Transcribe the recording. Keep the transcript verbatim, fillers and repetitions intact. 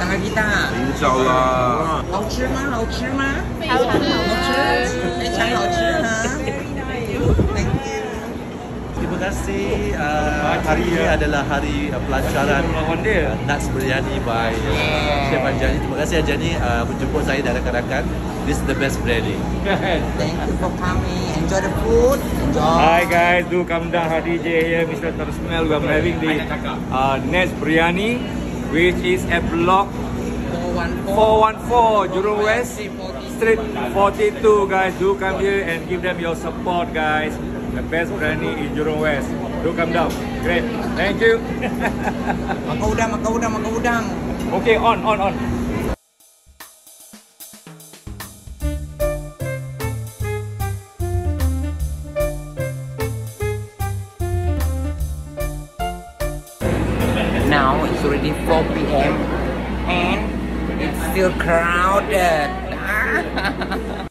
datang lagi tak? InsyaAllah. 好吃吗？好吃吗？ 非常好吃。 非常好吃哈。Thank you. Terima kasih. Uh, hari ini adalah hari uh, pelancaran uh, Nuts Biryani by uh, Chef Anjani. Terima kasih Anjani uh, menjemput saya dan rakan-rakan. This is the best biryani. Thank you for coming. Enjoy the food. Enjoy. Hi guys, do come down. Hadi J here, Mister Tarsmel. We are having the uh, Nuts Biryani, which is at block four one four Jurong West Street forty-two. Guys, do come here and give them your support, guys. The best biryani in Jurong West. Do come down. Great. Thank you. Makan udang, makan udang, makan udang. Okay, on, on, on. Now it's already four P M and it's still crowded.